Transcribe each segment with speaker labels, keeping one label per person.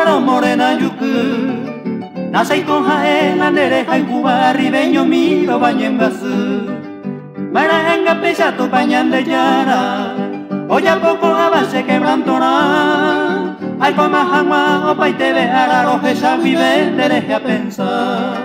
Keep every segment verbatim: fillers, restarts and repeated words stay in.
Speaker 1: pasaro morena yuku Naseiko jaela nere jaikuba ribeño miro bañengasu Maranga pesado bañan de yara Hoy a poco avance quebrantora Ay coma jama o pai te veara roje ya vive te deje a pensar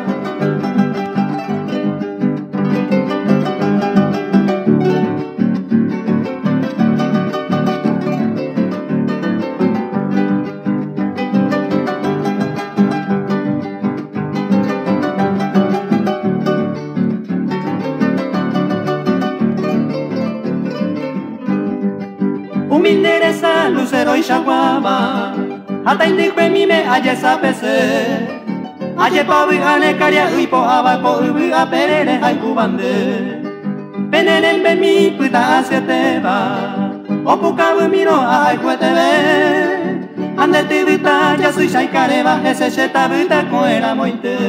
Speaker 1: Me interesa lucero y chaguaba hasta indique mi me aye sapese aye pavi ane caria y po abaco y a perere hay cubande penenen ben mi puta hacia te va o puca miro ay cuetebe ande te vita ya soy chaicareba ese cheta vita coera moite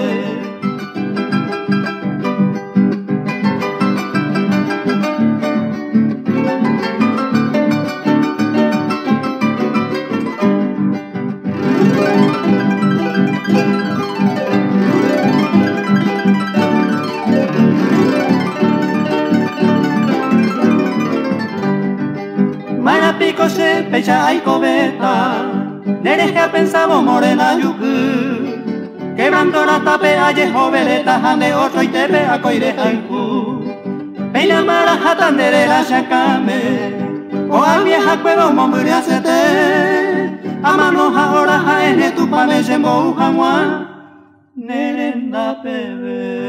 Speaker 1: Pico se pecha y cobeta Nereja pensaba morena yuku Quebrando la tape aye joveleta Jande otro y tepe a coire haiku Peina mara jatan de la chacame O al vieja cuero momburi acete Amano ahora jaene tu pame Jembo uhamwa Nerenda pebe